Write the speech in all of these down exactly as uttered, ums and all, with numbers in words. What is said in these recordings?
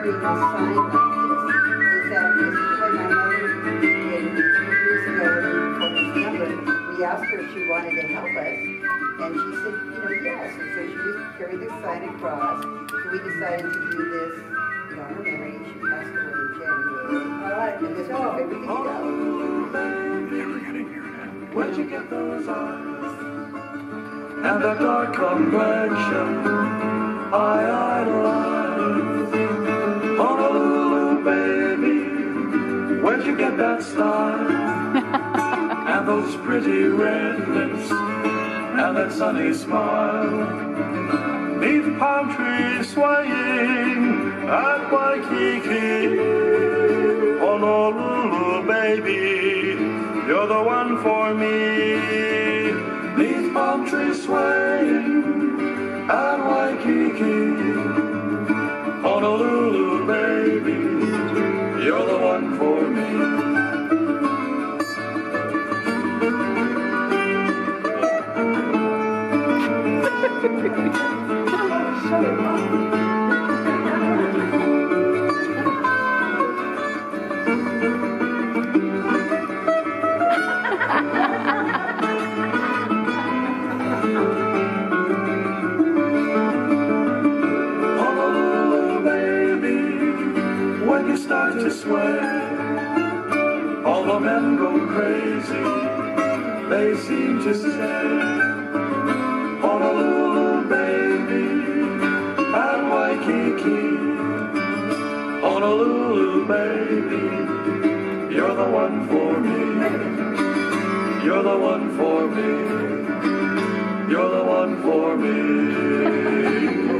carry the sign like this is that this is what my mother did years ago for this number. We asked her if she wanted to help us, and she said, you know, yes. And so she would carry the sign across. So we decided to do this in honor of Mary. She passed away in January. All right, and this was our favorite thing to go. Never getting here now. Where'd you get those eyes? And that dark complexion I idolize. Honolulu, baby, where'd you get that style? And those pretty red lips and that sunny smile. Neath palm trees swaying at Waikiki. Honolulu, baby, you're the one for me. Neath palm trees swaying at Waikiki. Honolulu, baby, you're the one for me. Honolulu, baby, when you start to sway, all the men go crazy, they seem to say. Honolulu, baby, at Waikiki. Honolulu, baby, you're the one for me. You're the one for me. You're the one for me.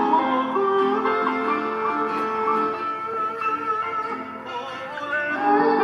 Oh,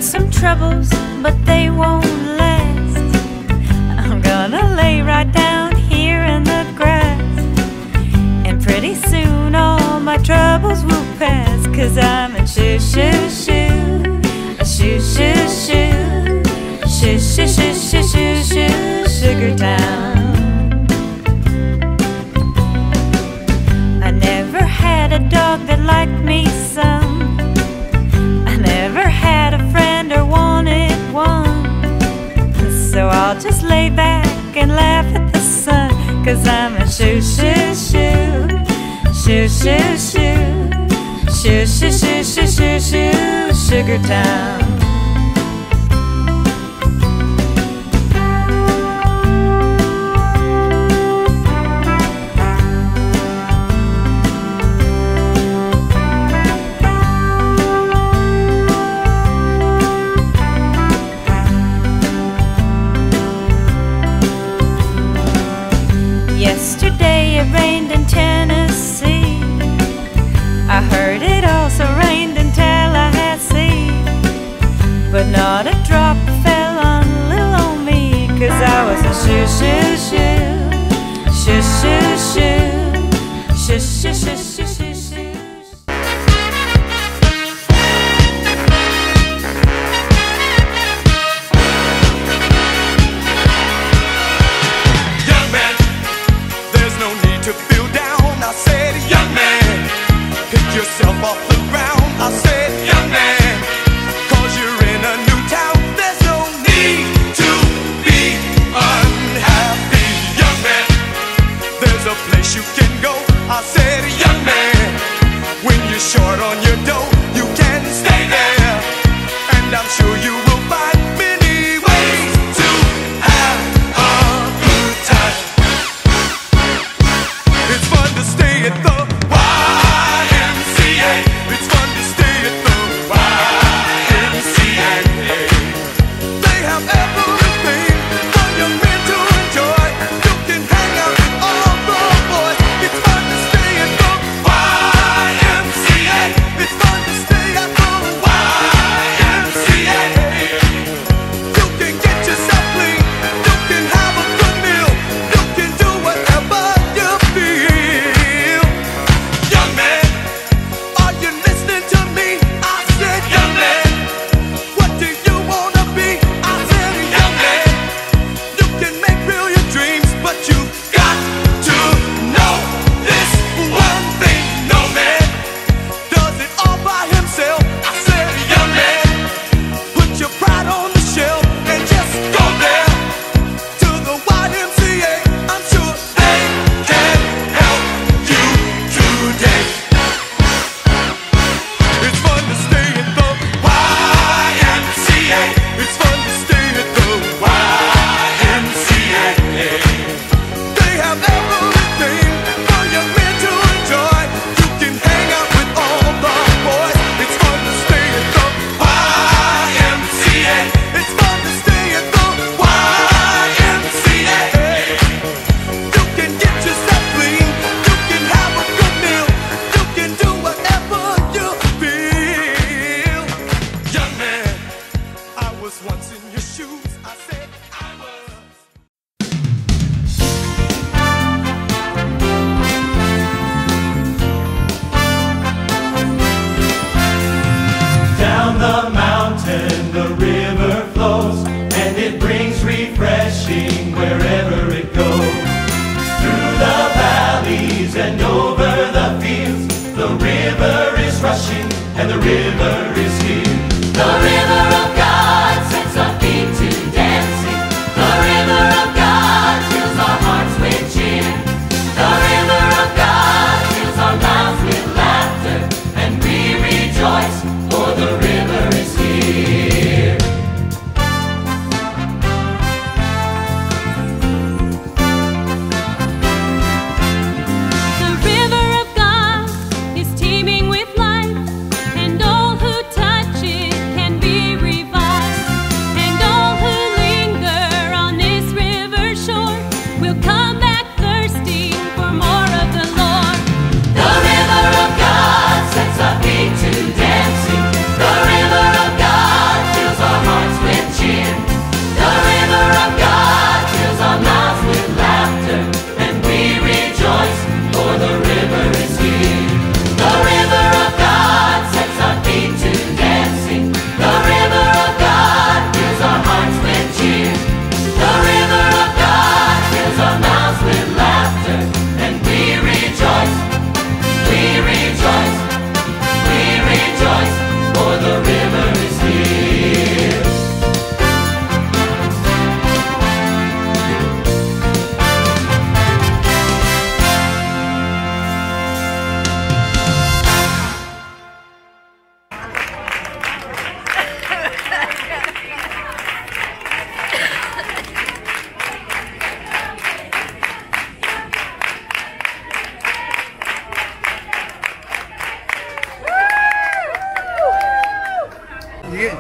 some troubles, but they won't last. I'm gonna lay right down here in the grass, and pretty soon all my troubles will pass. Cause I'm in shoo shoo shoo, a shoo shoo shoo, shoo shoo shoo shoo shoo shoo, Sugar Town. I never had a dog that liked me some. I never had a friend or wanted one. So I'll just lay back and laugh at the sun. Cause I'm a shoo shoo shoo, shoo shoo shoo, shoo shoo shoo shoo shoo shoo, Sugar Town. Yesterday it rained in Tennessee. I heard it also rained in Tallahassee, but not a drop fell on little old me. Cause I was a shoo shoo shoo, shoo shoo shoo, shoo shoo shoo shoo shoo shoo. To feel down, I said, young man, pick yourself off the ground. I said, young man, cause you're in a new town, there's no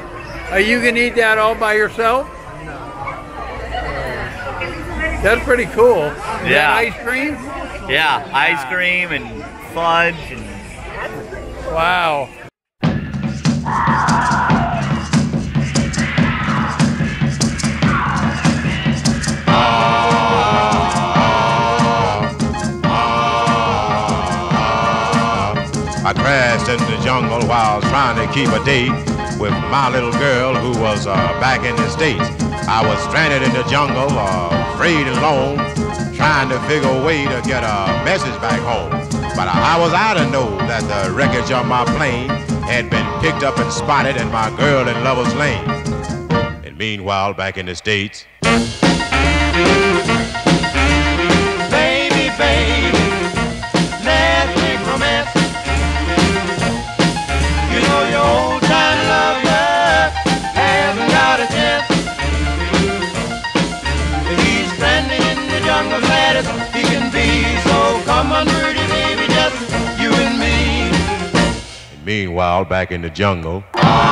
Are you gonna eat that all by yourself? No. That's pretty cool. Is Yeah. that ice cream? Yeah, ice cream and fudge and. Wow. I crashed in the jungle while trying to keep a date with my little girl who was uh, back in the States. I was stranded in the jungle, uh, afraid and alone, trying to figure a way to get a message back home. But how was I to know that the wreckage of my plane had been picked up and spotted in my girl in Lover's Lane? And meanwhile, back in the States, Baby, baby, let's make romance. You know your old time lover hasn't got a chance. He's stranded in the jungle, glad as he can be. So come on, pretty baby, just you and me. and meanwhile, back in the jungle,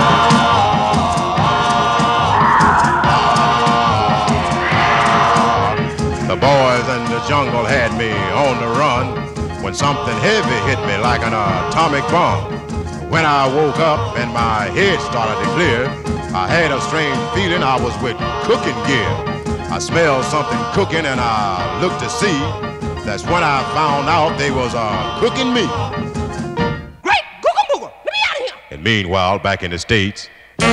the boys in the jungle had me on the run when something heavy hit me like an atomic bomb. When I woke up and my head started to clear, I had a strange feeling I was with cooking gear. I smelled something cooking and I looked to see. That's when I found out they was uh, cooking me. Great, Googa Booga, let me out of here. And meanwhile, back in the States,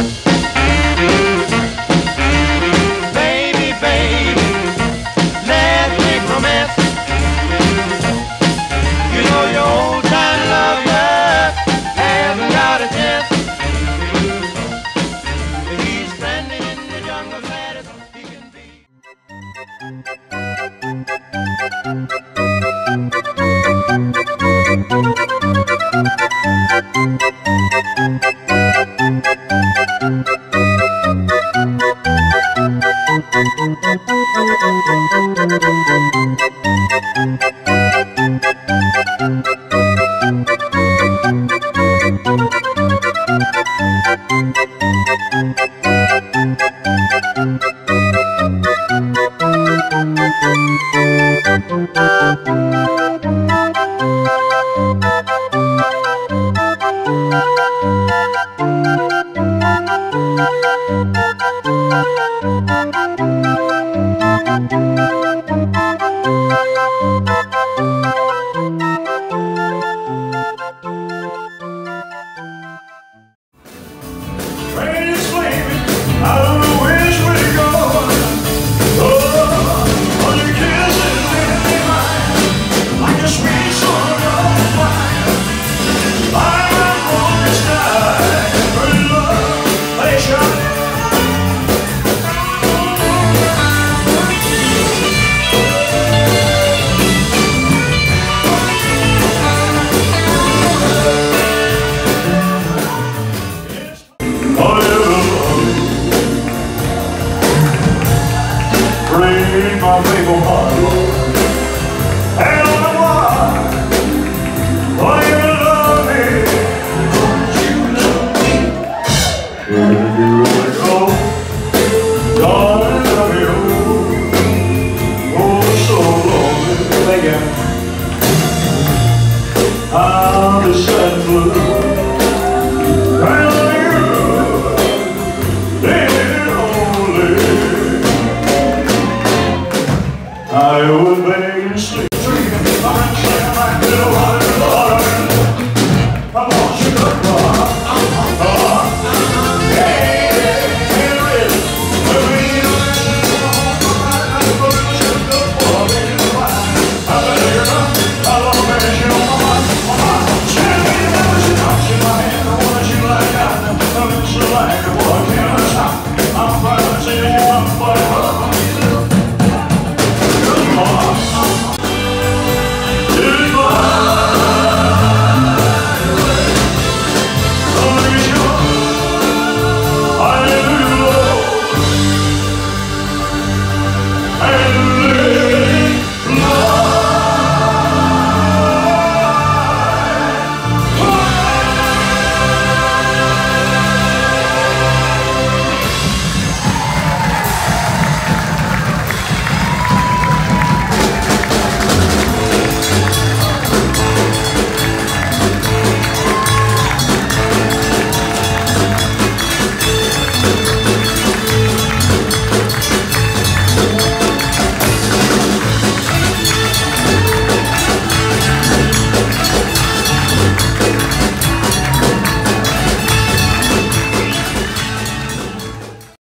Baby, baby, let's make romance. You know your old time lover hasn't got a chance. He's stranded in the jungle, glad as he can be. Train is slaving, I don't know which way to go. Oh, all your kisses in my mind, like a sweet sort of wine. I'm a broken sky, burning love, they shine. Break my faithful heart. I don't know why. Why you love me? Don't you love me?